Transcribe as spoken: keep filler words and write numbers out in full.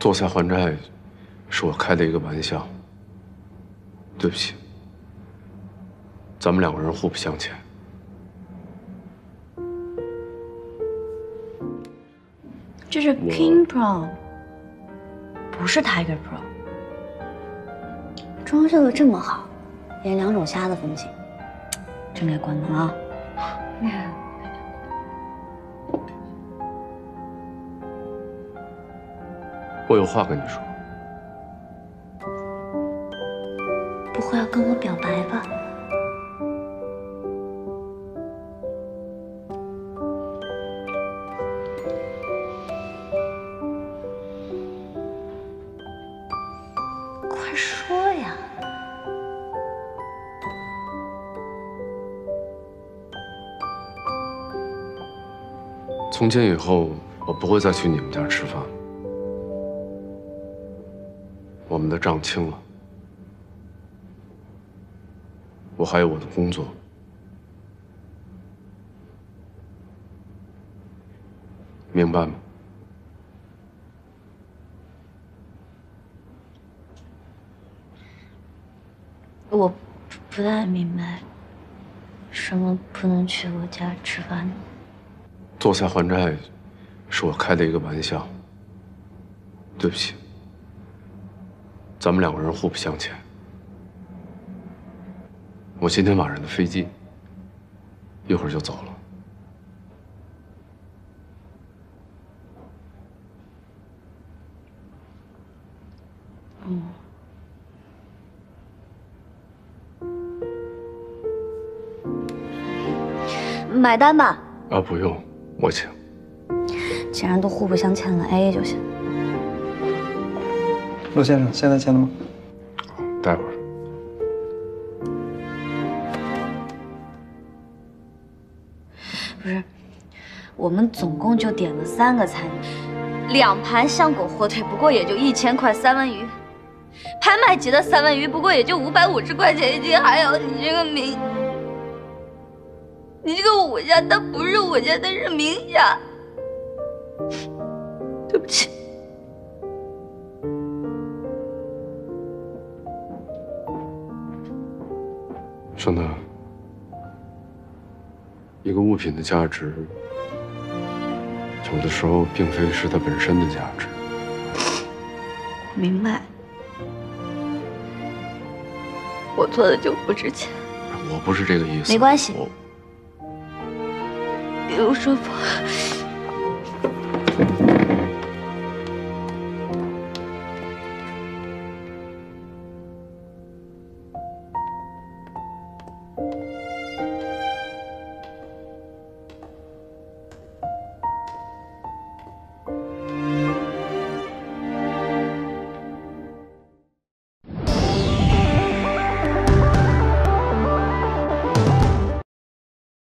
坐下还债，是我开的一个玩笑。对不起，咱们两个人互不相欠。 这是 King Pro， 不是 Tiger Pro。装修的这么好，连两种虾的风景，真该关门了。 我有话跟你说。 不会要跟我表白吧？快说呀！ 从今以后，我不会再去你们家吃饭。我们的账清了。我还有我的工作，明白吗？ 我不太明白，什么不能去我家吃饭呢？ 坐下还债，是我开的一个玩笑。对不起，咱们两个人互不相欠。我今天晚上的飞机，一会儿就走了。 嗯。买单吧。 啊，不用，我请。 既然都互不相欠了 ，A A 就行。 陆先生，现在签了吗？ 待会儿。 不是，我们总共就点了三个菜，两盘香果火腿，不过也就一千块三文鱼，拍卖级的三文鱼不过也就五百五十块钱一斤，还有你这个明，你这个我家，它不是我家，它是明家，对不起。 盛德，一个物品的价值，有的时候并非是它本身的价值。 明白，我做的就不值钱。 我不是这个意思。 没关系。 我， 比如说。